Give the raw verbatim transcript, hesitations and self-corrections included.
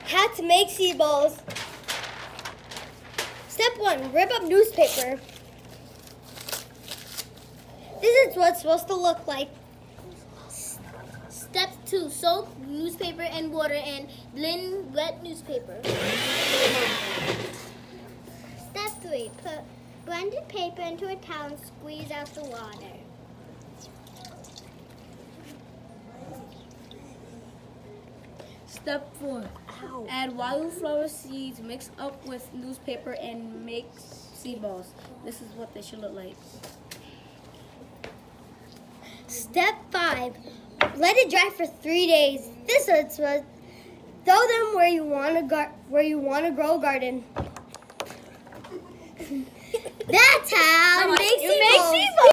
How to make seed balls. Step one, rip up newspaper. This is what it's supposed to look like. Step two, soak newspaper in water and blend wet newspaper. Step three, put blended paper into a towel and squeeze out the water. Step four, Ow. Add wildflower seeds, mix up with newspaper and make seed balls. This is what they should look like. Step five, let it dry for three days. This is what, throw them where you want to gar where you want to grow a garden. That's how you make seed balls.